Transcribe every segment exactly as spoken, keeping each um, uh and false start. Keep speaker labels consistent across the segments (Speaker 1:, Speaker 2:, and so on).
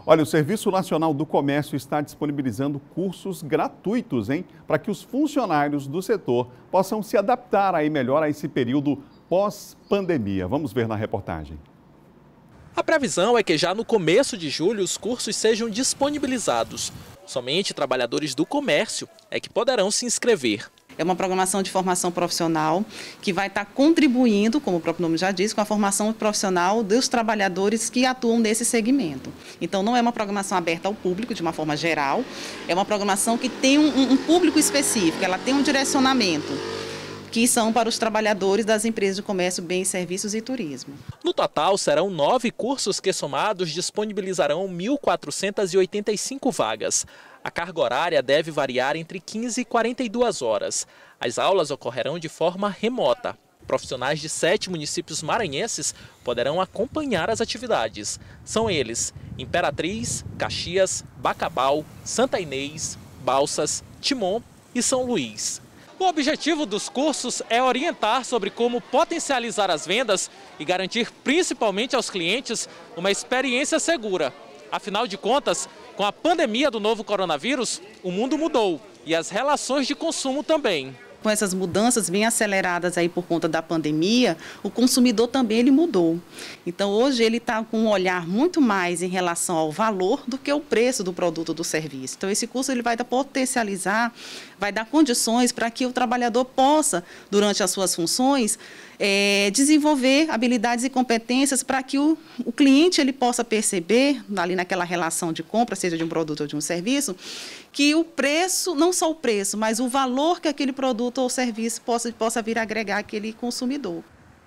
Speaker 1: Olha, o Serviço Nacional do Comércio está disponibilizando cursos gratuitos, hein? Para que os funcionários do setor possam se adaptar aí melhor a esse período pós-pandemia. Vamos ver na reportagem.
Speaker 2: A previsão é que já no começo de julho os cursos sejam disponibilizados. Somente trabalhadores do comércio é que poderão se inscrever.
Speaker 3: É uma programação de formação profissional que vai estar contribuindo, como o próprio nome já diz, com a formação profissional dos trabalhadores que atuam nesse segmento. Então, não é uma programação aberta ao público de uma forma geral, é uma programação que tem um, um público específico, ela tem um direcionamento, que são para os trabalhadores das empresas de comércio, bens, serviços e turismo.
Speaker 2: No total, serão nove cursos que, somados, disponibilizarão mil quatrocentas e oitenta e cinco vagas. A carga horária deve variar entre quinze e quarenta e duas horas. As aulas ocorrerão de forma remota. Profissionais de sete municípios maranhenses poderão acompanhar as atividades. São eles: Imperatriz, Caxias, Bacabal, Santa Inês, Balsas, Timon e São Luís. O objetivo dos cursos é orientar sobre como potencializar as vendas e garantir principalmente aos clientes uma experiência segura. Afinal de contas, com a pandemia do novo coronavírus, o mundo mudou e as relações de consumo também.
Speaker 3: Com essas mudanças bem aceleradas aí por conta da pandemia, o consumidor também ele mudou. Então hoje ele está com um olhar muito mais em relação ao valor do que o preço do produto ou do serviço. Então esse curso ele vai dar, potencializar, vai dar condições para que o trabalhador possa, durante as suas funções, é, desenvolver habilidades e competências para que o, o cliente ele possa perceber, ali naquela relação de compra, seja de um produto ou de um serviço, que o preço, não só o preço, mas o valor que aquele produto ou serviço possa, possa vir a agregar aquele consumidor.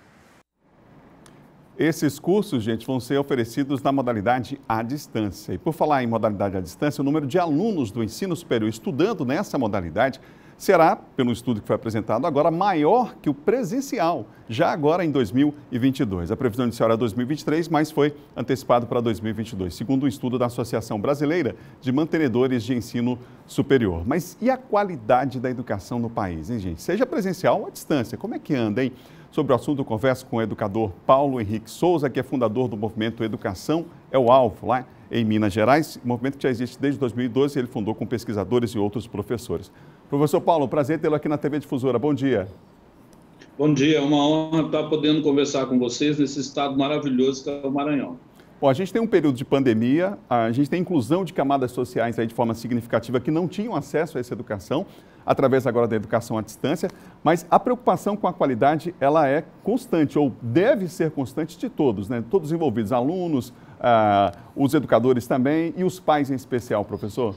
Speaker 1: Esses cursos, gente, vão ser oferecidos na modalidade à distância. E por falar em modalidade à distância, o número de alunos do ensino superior estudando nessa modalidade será, pelo estudo que foi apresentado agora, maior que o presencial, já agora em dois mil e vinte e dois. A previsão inicial era dois mil e vinte e três, mas foi antecipado para dois mil e vinte e dois, segundo o um estudo da Associação Brasileira de Mantenedores de Ensino Superior. Mas e a qualidade da educação no país, hein, gente? Seja presencial ou à distância, como é que anda, hein? Sobre o assunto, eu converso com o educador Paulo Henrique Souza, que é fundador do movimento Educação é o Alvo, lá em Minas Gerais, movimento que já existe desde dois mil e doze, ele fundou com pesquisadores e outros professores. Professor Paulo, prazer tê-lo aqui na T V Difusora. Bom dia.
Speaker 4: Bom dia, é uma honra estar podendo conversar com vocês nesse estado maravilhoso que é o Maranhão.
Speaker 1: Bom, a gente tem um período de pandemia, a gente tem inclusão de camadas sociais aí de forma significativa que não tinham acesso a essa educação, através agora da educação à distância, mas a preocupação com a qualidade, ela é constante, ou deve ser constante de todos, né? Todos envolvidos, alunos, ah, os educadores também e os pais em especial, professor.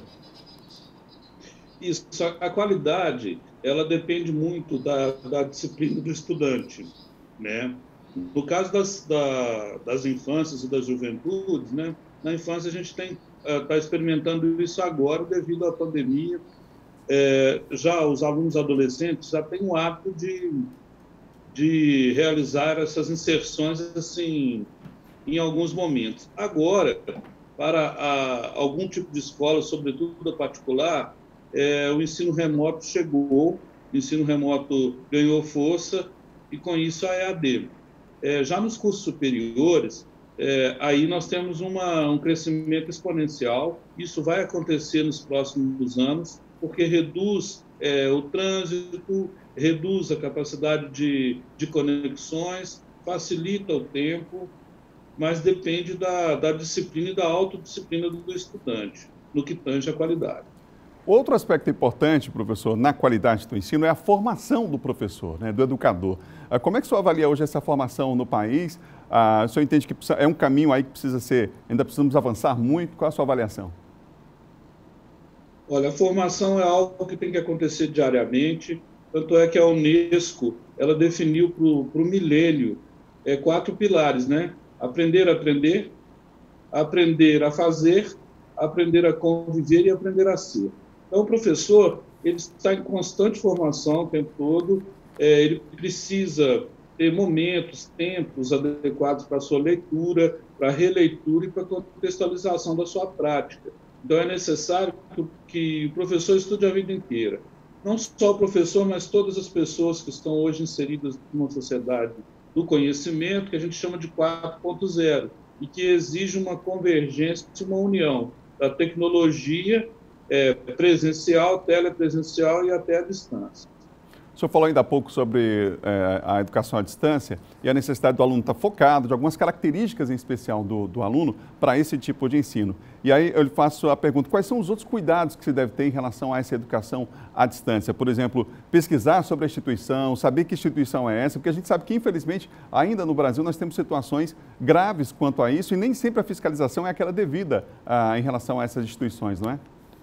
Speaker 4: Isso, a qualidade, ela depende muito da, da disciplina do estudante, né? No caso das, da, das infâncias e das juventudes, né? Na infância a gente está uh, experimentando isso agora devido à pandemia. É, já os alunos adolescentes já têm o hábito de, de realizar essas inserções assim, em alguns momentos. Agora, para a, algum tipo de escola, sobretudo a particular, é, o ensino remoto chegou, o ensino remoto ganhou força e com isso a E A D. É, já nos cursos superiores, é, aí nós temos uma, um crescimento exponencial, isso vai acontecer nos próximos anos, porque reduz é, o trânsito, reduz a capacidade de, de conexões, facilita o tempo, mas depende da, da disciplina e da autodisciplina do estudante, no que tange a qualidade.
Speaker 1: Outro aspecto importante, professor, na qualidade do ensino é a formação do professor, né, do educador. Como é que o senhor avalia hoje essa formação no país? Ah, o senhor entende que é um caminho aí que precisa ser, ainda precisamos avançar muito? Qual é a sua avaliação?
Speaker 4: Olha, a formação é algo que tem que acontecer diariamente, tanto é que a Unesco, ela definiu para o milênio é, quatro pilares, né? Aprender a aprender, aprender a fazer, aprender a conviver e aprender a ser. Então, o professor, ele está em constante formação o tempo todo, é, ele precisa ter momentos, tempos adequados para a sua leitura, para a releitura e para a contextualização da sua prática. Então, é necessário que o professor estude a vida inteira. Não só o professor, mas todas as pessoas que estão hoje inseridas numa sociedade do conhecimento, que a gente chama de quatro ponto zero. e que exige uma convergência, uma união da tecnologia é, presencial, telepresencial e até à distância.
Speaker 1: O senhor falou ainda há pouco sobre é, a educação à distância e a necessidade do aluno estar focado, de algumas características em especial do, do aluno para esse tipo de ensino. E aí eu lhe faço a pergunta, quais são os outros cuidados que se deve ter em relação a essa educação à distância? Por exemplo, pesquisar sobre a instituição, saber que instituição é essa, porque a gente sabe que, infelizmente, ainda no Brasil nós temos situações graves quanto a isso e nem sempre a fiscalização é aquela devida ah, em relação a essas instituições, não é?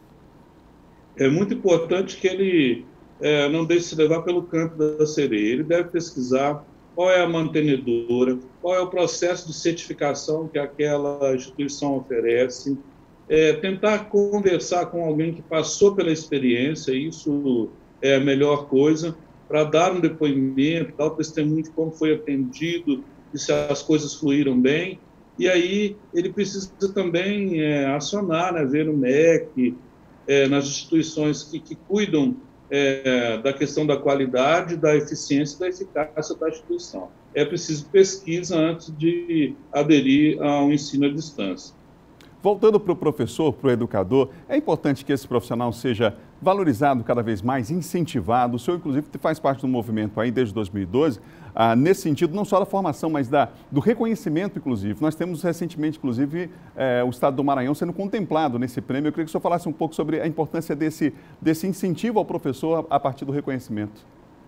Speaker 4: É muito importante que ele É, não deixe se levar pelo canto da sereia. Ele deve pesquisar qual é a mantenedora, qual é o processo de certificação que aquela instituição oferece, é, tentar conversar com alguém que passou pela experiência, isso é a melhor coisa, para dar um depoimento, dar o testemunho de como foi atendido, e se as coisas fluíram bem. E aí ele precisa também é, acionar, né, ver no M E C, é, nas instituições que, que cuidam É, da questão da qualidade, da eficiência e da eficácia da instituição. É preciso pesquisa antes de aderir ao ensino à distância.
Speaker 1: Voltando para o professor, para o educador, é importante que esse profissional seja valorizado cada vez mais, incentivado. O senhor, inclusive, faz parte do movimento aí desde dois mil e doze, ah, nesse sentido, não só da formação, mas da, do reconhecimento, inclusive. Nós temos recentemente, inclusive, eh, o Estado do Maranhão sendo contemplado nesse prêmio. Eu queria que o senhor falasse um pouco sobre a importância desse, desse incentivo ao professor a, a partir do reconhecimento.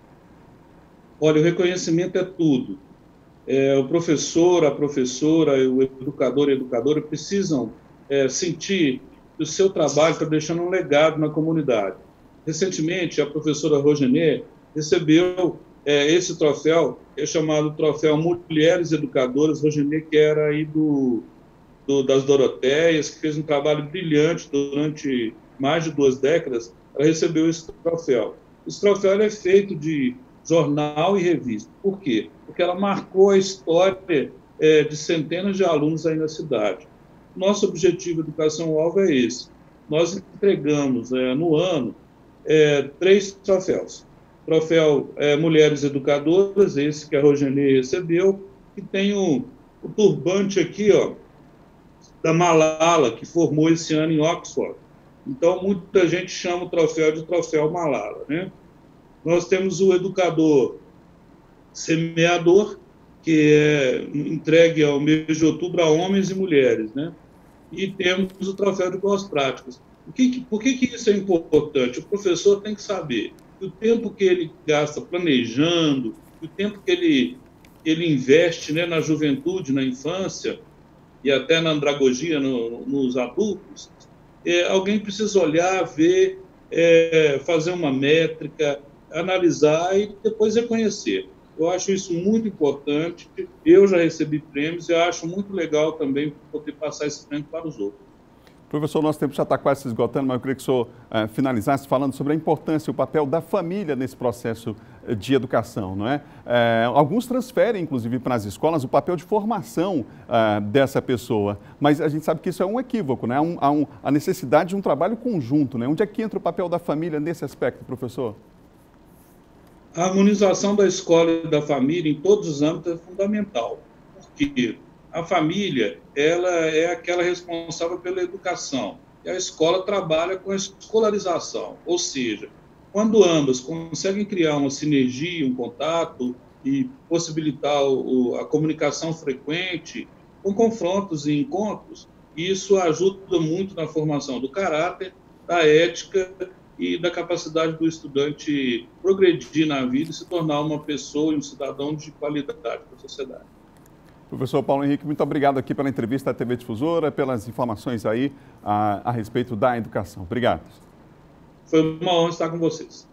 Speaker 4: Olha, o reconhecimento é tudo. É, o professor, a professora, o educador e a educadora precisam é, sentir que o seu trabalho está deixando um legado na comunidade. Recentemente, a professora Rogenê recebeu é, esse troféu, é chamado Troféu Mulheres Educadoras. Rogenê, que era aí do, do, das Doroteias, que fez um trabalho brilhante durante mais de duas décadas, ela recebeu esse troféu. Esse troféu é feito de jornal e revista. Por quê? Porque ela marcou a história é, de centenas de alunos aí na cidade. Nosso objetivo de educação-alvo é esse. Nós entregamos é, no ano é, três troféus. Troféu é, Mulheres Educadoras, esse que a Rogenê recebeu, que tem o, o turbante aqui, ó, da Malala, que formou esse ano em Oxford. Então, muita gente chama o troféu de Troféu Malala, né? Nós temos o educador semeador, que é entregue ao mês de outubro a homens e mulheres, né? E temos o troféu de boas práticas. Por que, por que, que isso é importante? O professor tem que saber que o tempo que ele gasta planejando, o tempo que ele, ele investe, né, na juventude, na infância, e até na andragogia no, nos adultos, é, alguém precisa olhar, ver, é, fazer uma métrica, analisar e depois reconhecer. Eu acho isso muito importante. Eu já recebi prêmios e acho muito legal também poder passar esse prêmio para os outros.
Speaker 1: Professor, nosso tempo já está quase se esgotando, mas eu queria que o senhor uh, finalizasse falando sobre a importância e o papel da família nesse processo de educação, não é? Uh, alguns transferem, inclusive, para as escolas o papel de formação uh, dessa pessoa, mas a gente sabe que isso é um equívoco, né? Há, um, há um, a necessidade de um trabalho conjunto, né? Onde é que entra o papel da família nesse aspecto, professor?
Speaker 4: A harmonização da escola e da família em todos os âmbitos é fundamental, porque a família ela é aquela responsável pela educação e a escola trabalha com a escolarização, ou seja, quando ambas conseguem criar uma sinergia, um contato e possibilitar o, a comunicação frequente, com confrontos e encontros, isso ajuda muito na formação do caráter, da ética e da capacidade do estudante progredir na vida e se tornar uma pessoa e um cidadão de qualidade para a sociedade.
Speaker 1: Professor Paulo Henrique, muito obrigado aqui pela entrevista à T V Difusora, pelas informações aí a, a respeito da educação. Obrigado.
Speaker 4: Foi uma honra estar com vocês.